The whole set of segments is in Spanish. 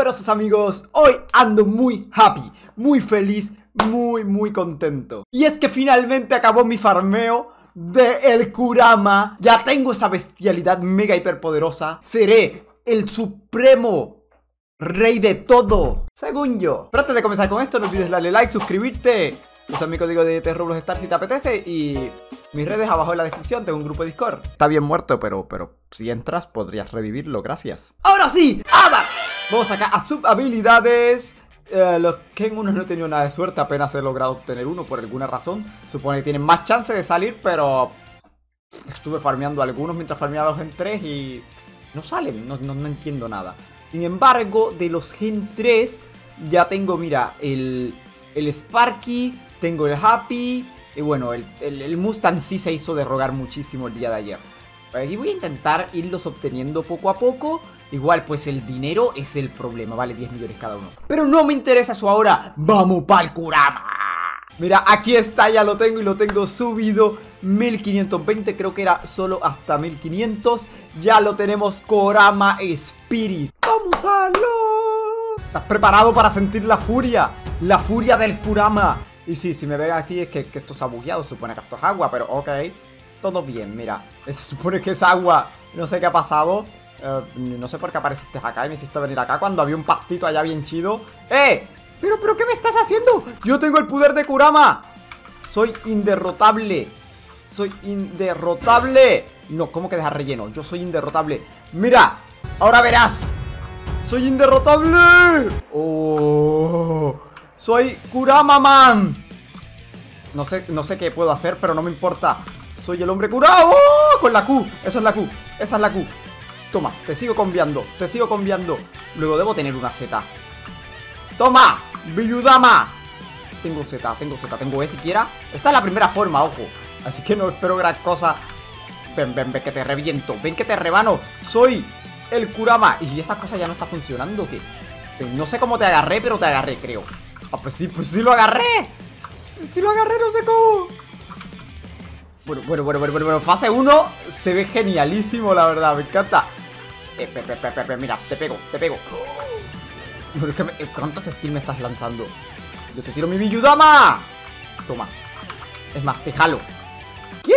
superosos amigos, hoy ando muy happy, muy feliz, muy contento. Y es que finalmente acabó mi farmeo de el Kurama. Ya tengo esa bestialidad mega hiperpoderosa. Seré el supremo rey de todo, según yo. Pero antes de comenzar con esto, no olvides darle like, suscribirte, usar mi código de Roblox Star si te apetece. Y mis redes abajo en la descripción, tengo un grupo de Discord. Está bien muerto, pero si entras podrías revivirlo, gracias. Ahora sí, ¡Ada! Vamos acá a subhabilidades. Los Ken 1 no he tenido nada de suerte, apenas he logrado obtener uno por alguna razón. Supone que tienen más chance de salir, pero estuve farmeando algunos mientras farmeaba los Gen 3 y no salen, no entiendo nada. Sin embargo, de los Gen 3 ya tengo, mira, el Sparky, tengo el Happy. Y bueno, el Mustang sí se hizo de rogar muchísimo el día de ayer. Aquí voy a intentar irlos obteniendo poco a poco. Igual, pues el dinero es el problema, vale 10 millones cada uno. Pero no me interesa eso ahora, ¡vamos pa'l Kurama! Mira, aquí está, ya lo tengo y lo tengo subido. 1520, creo que era solo hasta 1500. Ya lo tenemos, Kurama Spirit. ¡Vamos a lo! ¿Estás preparado para sentir la furia? La furia del Kurama. Y sí, si me ven aquí es que esto se ha bugueado. Se supone que esto es agua, pero ok. Todo bien, mira. Se supone que es agua. No sé qué ha pasado. No sé por qué apareciste acá y me hiciste venir acá cuando había un pastito allá bien chido. ¡Eh! ¿Pero qué me estás haciendo? Yo tengo el poder de Kurama. Soy inderrotable. Soy inderrotable. No, ¿cómo que dejar relleno? Yo soy inderrotable. Mira, ahora verás. Soy inderrotable. Oh, soy Kurama Man. No sé qué puedo hacer, pero no me importa. Soy el hombre Kurama. ¡Oh! Con la Q. Eso es la Q. Esa es la Q. Toma, te sigo conviando. Te sigo conviando. Luego debo tener una Z. ¡Toma! ¡Biyudama! Tengo Z, tengo E siquiera. Esta es la primera forma, ojo. Así que no espero gran cosa. Ven, que te reviento. Ven que te rebano. Soy el Kurama. Y esa cosa ya no está funcionando, ¿qué? No sé cómo te agarré, pero te agarré, creo. Ah, pues sí lo agarré. Sí lo agarré, no sé cómo. Bueno, fase 1 se ve genialísimo, la verdad, me encanta. Mira, te pego. ¿Cuántos skills me estás lanzando? Yo te tiro mi Biyudama. Toma. Es más, te jalo. ¿Qué?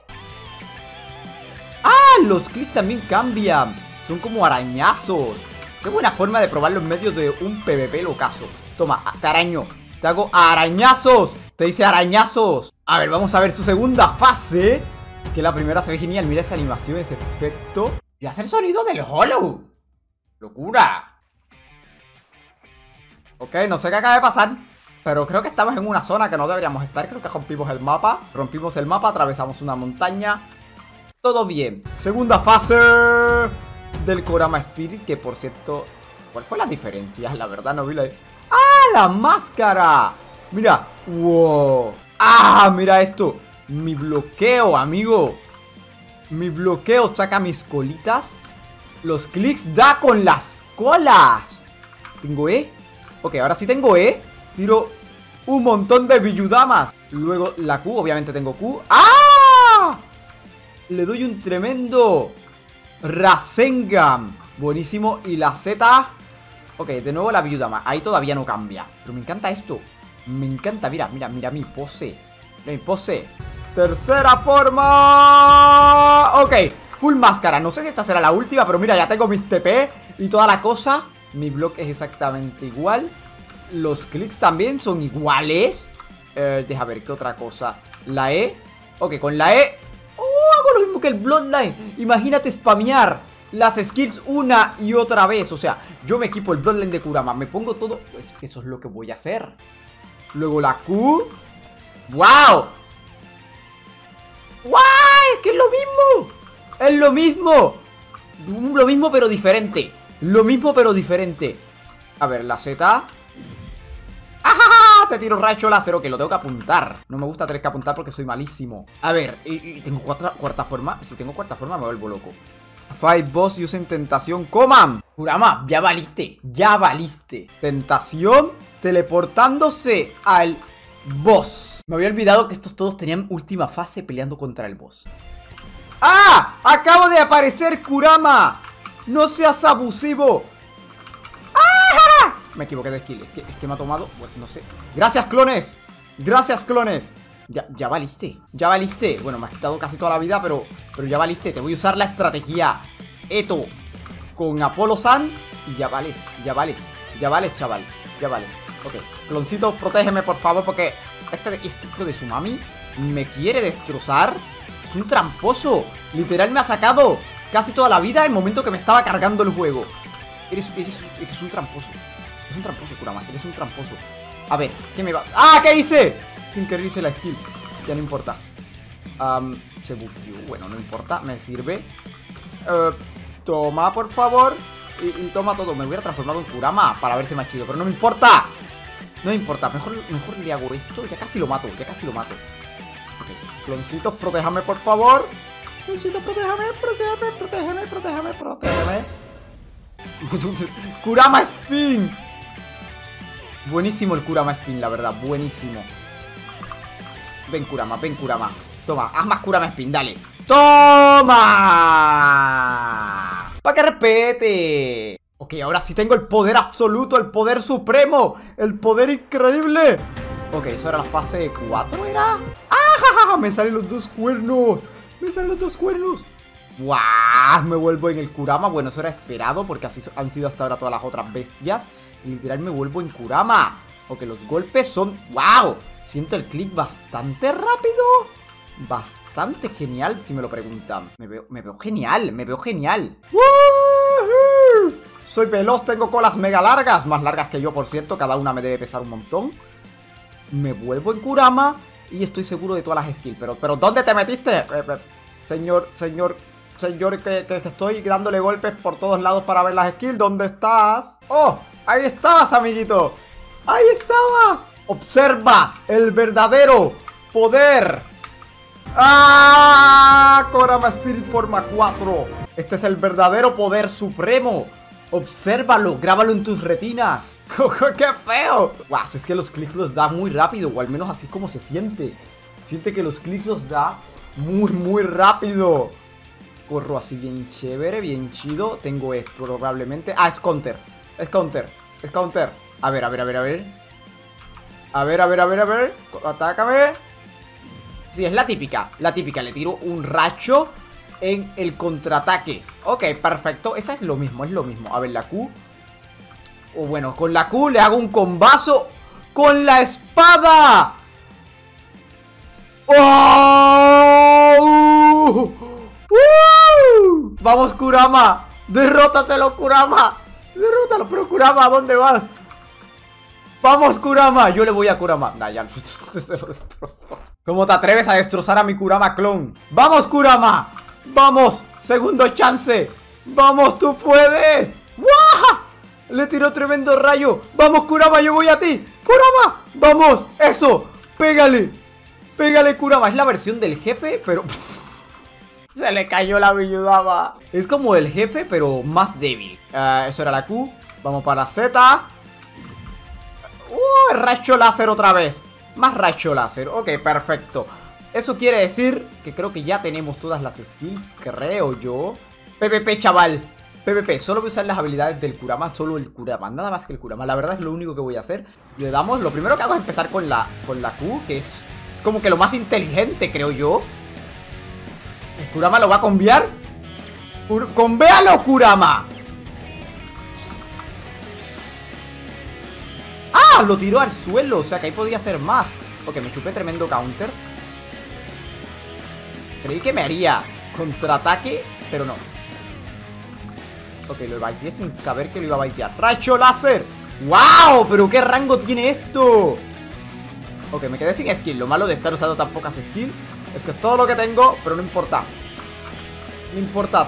Ah, los clics también cambian. Son como arañazos. Qué buena forma de probarlo en medio de un PvP locazo. Toma, te araño. Te hago arañazos. Te dice arañazos. A ver, vamos a ver su segunda fase. Es que la primera se ve genial. Mira esa animación, ese efecto. Y hacer sonido del Hollow. ¡Locura! Ok, no sé qué acaba de pasar, pero creo que estamos en una zona que no deberíamos estar. Creo que rompimos el mapa. Atravesamos una montaña. Todo bien. Segunda fase del Kurama Spirit. Que por cierto, ¿cuál fue la diferencia? La verdad no vi la... ¡Ah, la máscara! Mira, wow. ¡Ah, mira esto! Mi bloqueo, amigo. Mi bloqueo saca mis colitas. Los clics da con las colas. ¿Tengo E? Ok, ahora sí tengo E. Tiro un montón de Biyudamas. Luego la Q, obviamente tengo Q. ¡Ah! Le doy un tremendo Rasengan. Buenísimo. Y la Z. Ok, de nuevo la Biyudama. Ahí todavía no cambia. Pero me encanta esto. Me encanta, mira mi pose. Mira mi pose. Tercera forma. Ok, full máscara. No sé si esta será la última, pero mira, ya tengo mis TP y toda la cosa. Mi block es exactamente igual. Los clics también son iguales. Deja ver, ¿qué otra cosa? La E. Ok, con la E hago lo mismo que el Bloodline. Imagínate spamear las skills una y otra vez. O sea, yo me equipo el Bloodline de Kurama. Me pongo todo. Pues eso es lo que voy a hacer. Luego la Q. ¡Wow! ¡Wow! Es que es lo mismo. Es lo mismo. Lo mismo pero diferente. Lo mismo pero diferente. A ver, la Z. ¡Ah! Te tiro rayo láser. Ok, lo tengo que apuntar. No me gusta tener que apuntar porque soy malísimo. A ver, y tengo cuarta forma. Si tengo cuarta forma me vuelvo loco. Five boss y usen tentación. ¡Coman! Kurama, ya valiste. Ya valiste. Tentación teleportándose al boss. Me había olvidado que estos todos tenían última fase peleando contra el boss. ¡Ah! ¡Acabo de aparecer Kurama! ¡No seas abusivo! ¡Ah! Me equivoqué de skill. Es que me ha tomado... Bueno, no sé. ¡Gracias, clones! ¡Gracias, clones! Ya valiste. Ya valiste. Bueno, me has quitado casi toda la vida, pero ya valiste. Te voy a usar la estrategia Eto con Apolo San y ya vales. Ya vales. Ya vales, chaval. Ya vales. Ok. Cloncito, protégeme, por favor, porque este hijo de su mami me quiere destrozar. Es un tramposo. Literal me ha sacado casi toda la vida en el momento que me estaba cargando el juego. Eres un tramposo. Es un tramposo, Kurama. Eres un tramposo. A ver, ¿qué me va? ¡Ah! ¿Qué hice? Sin querer hice la skill. Ya no importa. Se bugueó. Bueno, no importa. Me sirve. Toma, por favor. Y toma todo. Me hubiera transformado en Kurama para verse más chido. Pero no me importa. No me importa. Mejor le hago esto. Ya casi lo mato. Ya casi lo mato. Ok. Cloncitos, protéjame, por favor. Cloncitos, protégeme. Kurama Spin. Buenísimo el Kurama Spin, la verdad. Buenísimo. Ven, Kurama. Toma, haz más Kurama Spin, dale. ¡Toma! ¡Para que respete! Ok, ahora sí tengo el poder absoluto, el poder supremo, el poder increíble. Ok, eso era la fase 4, ¿era? ¡Ah! Me salen los dos cuernos. ¡Guau! Me vuelvo en el Kurama. Bueno, eso era esperado porque así han sido hasta ahora todas las otras bestias. Y literal me vuelvo en Kurama. Ok, los golpes son... ¡Wow! Siento el clic bastante rápido. Bastante genial, si me lo preguntan. Me veo genial. ¡Woohoo! Soy veloz, tengo colas mega largas. Más largas que yo, por cierto. Cada una me debe pesar un montón. Me vuelvo en Kurama. Y estoy seguro de todas las skills. Pero ¿dónde te metiste? Señor, que estoy dándole golpes por todos lados para ver las skills. ¿Dónde estás? ¡Oh! Ahí estabas, amiguito. Ahí estabas. Observa el verdadero poder. ¡Ah! Kurama Spirit forma 4. Este es el verdadero poder supremo. Obsérvalo, grábalo en tus retinas. ¡Qué feo! ¡Guau! Es que los clics los da muy rápido. O al menos así como se siente. Siente que los clics los da muy rápido. Corro así bien chévere, bien chido. Tengo probablemente... Ah, es counter. A ver. Atácame. Sí, es la típica. Le tiro un racho en el contraataque. Ok, perfecto. Esa es lo mismo, A ver, la Q. O bueno, con la Q le hago un combazo con la espada. ¡Oh! ¡Vamos, Kurama! ¡Derrótatelo, Kurama! ¡Derrótalo! Pero Kurama, ¿a dónde vas? ¡Vamos, Kurama! Yo le voy a Kurama. Nah, ya se lo destrozó. ¿Cómo te atreves a destrozar a mi Kurama clon? ¡Vamos, Kurama! ¡Vamos! ¡Segundo chance! ¡Vamos, tú puedes! ¡Wow! Le tiró tremendo rayo. ¡Vamos, Kurama! ¡Yo voy a ti! ¡Kurama! ¡Vamos! ¡Eso! ¡Pégale! ¡Pégale, Kurama! Es la versión del jefe, pero... Se le cayó la Biyudama. Es como el jefe, pero más débil. Eso era la Q. Vamos para Z. Rayo láser otra vez. Más rayo láser. Ok, perfecto. Eso quiere decir que creo que ya tenemos todas las skills. Creo yo. PvP, chaval. PvP. Solo voy a usar las habilidades del Kurama. Solo el Kurama. Nada más que el Kurama. La verdad es lo único que voy a hacer. Le damos. Lo primero que hago es empezar con la Q. Que es como que lo más inteligente, creo yo. ¿El Kurama lo va a conviar? ¡Convéalo, Kurama! ¡Ah! Lo tiró al suelo. O sea que ahí podía hacer más. Ok, me chupé tremendo counter. Creí que me haría contraataque, pero no. Ok, lo baiteé sin saber que lo iba a baitear. ¡Rayo láser! ¡Wow! ¿Pero qué rango tiene esto? Ok, me quedé sin skill. Lo malo de estar usando tan pocas skills es que es todo lo que tengo, pero no importa. No importa.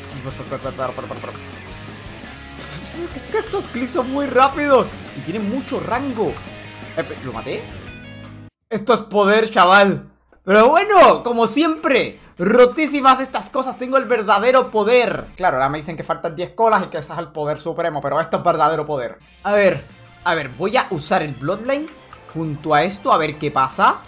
Es que estos clics son muy rápidos y tienen mucho rango. ¿Lo maté? Esto es poder, chaval. Pero bueno, como siempre, rotísimas estas cosas. Tengo el verdadero poder. Claro, ahora me dicen que faltan 10 colas y que ese es el poder supremo, pero esto es verdadero poder. A ver, voy a usar el Bloodline junto a esto, a ver qué pasa.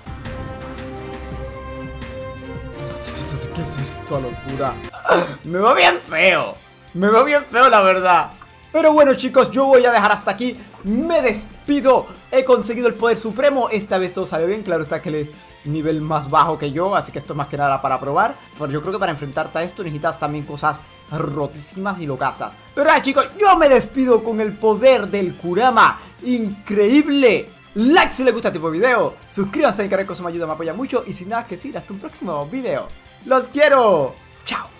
¿Qué es esta locura? Me veo bien feo. La verdad. Pero bueno chicos, yo voy a dejar hasta aquí. Me despido. He conseguido el poder supremo. Esta vez todo salió bien. Claro está que él es nivel más bajo que yo, así que esto es más que nada para probar. Pero yo creo que para enfrentarte a esto necesitas también cosas rotísimas y locasas. Pero nada chicos, yo me despido con el poder del Kurama. Increíble. Like si les gusta este tipo de video. Suscríbanse al canal que eso me ayuda, me apoya mucho. Y sin nada que decir, hasta un próximo video. ¡Los quiero! ¡Chao!